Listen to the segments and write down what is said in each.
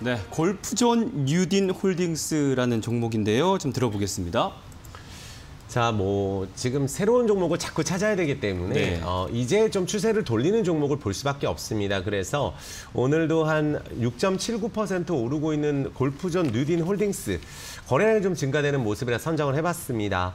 네, 골프존 뉴딘 홀딩스라는 종목인데요. 좀 들어보겠습니다. 자, 지금 새로운 종목을 자꾸 찾아야 되기 때문에 네. 이제 좀 추세를 돌리는 종목을 볼 수밖에 없습니다. 그래서 오늘도 한 6.79% 오르고 있는 골프존 뉴딘 홀딩스 거래량이 좀 증가되는 모습이라 선정을 해봤습니다.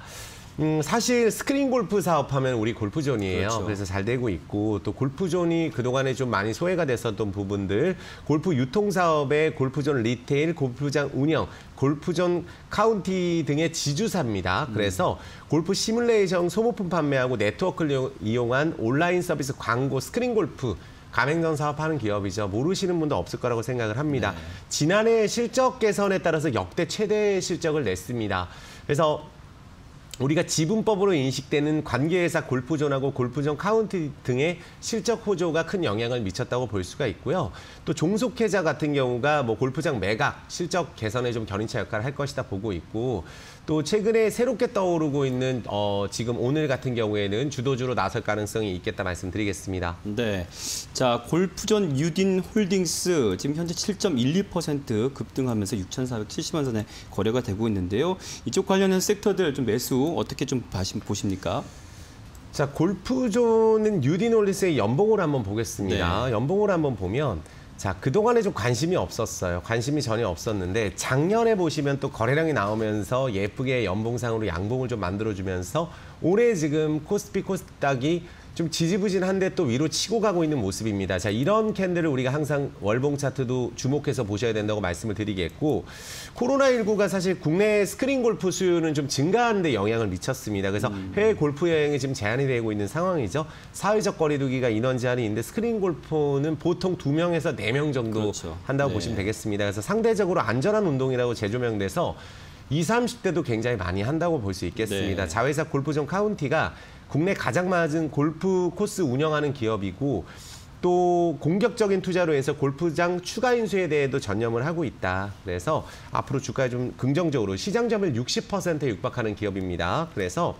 사실 스크린 골프 사업하면 우리 골프존이에요. 그렇죠. 그래서 잘 되고 있고 또 골프존이 그동안에 좀 많이 소외가 됐었던 부분들 골프 유통 사업에 골프존 리테일, 골프장 운영, 골프존 카운티 등의 지주사입니다. 그래서 골프 시뮬레이션 소모품 판매하고 네트워크를 이용한 온라인 서비스 광고 스크린 골프 가맹점 사업하는 기업이죠. 모르시는 분도 없을 거라고 생각을 합니다. 네. 지난해 실적 개선에 따라서 역대 최대 실적을 냈습니다. 그래서 우리가 지분법으로 인식되는 관계회사 골프존하고 골프존 카운티 등의 실적 호조가 큰 영향을 미쳤다고 볼 수가 있고요. 또 종속회사 같은 경우가 골프장 매각, 실적 개선에 좀 견인차 역할을 할 것이다 보고 있고 또 최근에 새롭게 떠오르고 있는 지금 오늘 같은 경우에는 주도주로 나설 가능성이 있겠다 말씀드리겠습니다. 네, 자 골프존 뉴딘 홀딩스 지금 현재 7.12% 급등하면서 6,470원 선에 거래가 되고 있는데요. 이쪽 관련한 섹터들 좀 매수 어떻게 좀 보십니까? 자, 골프존은 뉴딘 홀딩스의 연봉을 한번 보겠습니다. 네. 연봉을 한번 보면 자, 그동안에 좀 관심이 없었어요. 관심이 전혀 없었는데 작년에 보시면 또 거래량이 나오면서 예쁘게 연봉상으로 양봉을 좀 만들어주면서 올해 지금 코스피 코스닥이 좀 지지부진한데 또 위로 치고 가고 있는 모습입니다. 자, 이런 캔들을 우리가 항상 월봉 차트도 주목해서 보셔야 된다고 말씀을 드리겠고 코로나19가 사실 국내 스크린 골프 수요는 좀 증가하는 데 영향을 미쳤습니다. 그래서 해외 골프 여행이 지금 제한이 되고 있는 상황이죠. 사회적 거리두기가 인원 제한이 있는데 스크린 골프는 보통 2명에서 4명 정도 그렇죠. 한다고 네. 보시면 되겠습니다. 그래서 상대적으로 안전한 운동이라고 재조명돼서 20, 30대도 굉장히 많이 한다고 볼 수 있겠습니다. 네. 자회사 골프존 카운티가 국내 가장 많은 골프 코스 운영하는 기업이고 또 공격적인 투자로 해서 골프장 추가 인수에 대해도 전념을 하고 있다. 그래서 앞으로 주가에 좀 긍정적으로 시장 점유율 60%에 육박하는 기업입니다. 그래서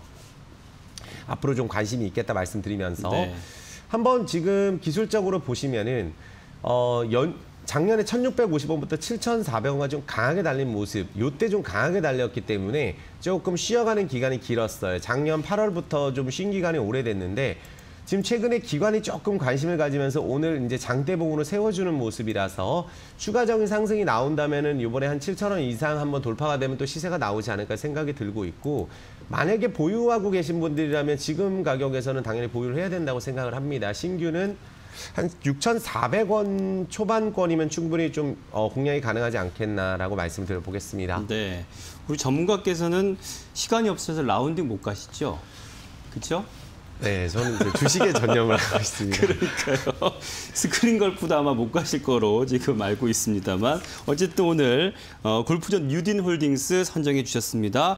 앞으로 좀 관심이 있겠다 말씀드리면서 네. 한번 지금 기술적으로 보시면은 작년에 1,650원부터 7,400원가 좀 강하게 달린 모습, 요때 좀 강하게 달렸기 때문에 조금 쉬어가는 기간이 길었어요. 작년 8월부터 좀 쉰 기간이 오래됐는데 지금 최근에 기관이 조금 관심을 가지면서 오늘 이제 장대봉으로 세워주는 모습이라서 추가적인 상승이 나온다면은 이번에 한 7,000원 이상 한번 돌파가 되면 또 시세가 나오지 않을까 생각이 들고 있고 만약에 보유하고 계신 분들이라면 지금 가격에서는 당연히 보유를 해야 된다고 생각을 합니다. 신규는 한 6,400원 초반권이면 충분히 좀 공략이 가능하지 않겠나라고 말씀 드려보겠습니다. 네, 우리 전문가께서는 시간이 없어서 라운딩 못 가시죠? 그렇죠? 네, 저는 주식에 전념을 하고 있습니다. 그러니까요. 스크린 골프도 아마 못 가실 거로 지금 알고 있습니다만 어쨌든 오늘 골프존 뉴딘 홀딩스 선정해 주셨습니다.